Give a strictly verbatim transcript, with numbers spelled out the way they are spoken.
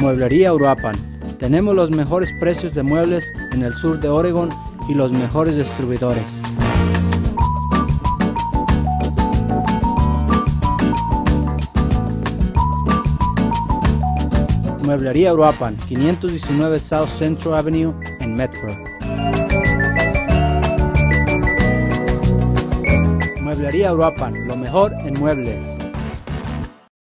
Mueblería Uruapan. Tenemos los mejores precios de muebles en el sur de Oregon y los mejores distribuidores. Mueblería Uruapan, quinientos diecinueve South Central Avenue en Metro. Mueblería Uruapan, lo mejor en muebles.